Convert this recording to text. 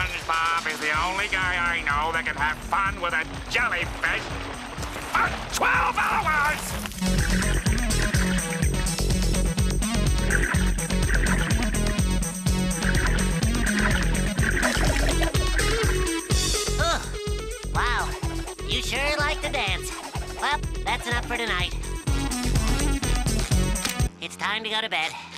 Spongebob is the only guy I know that can have fun with a jellyfish for 12 hours! Oh, wow. You sure like to dance. Well, that's enough for tonight. It's time to go to bed.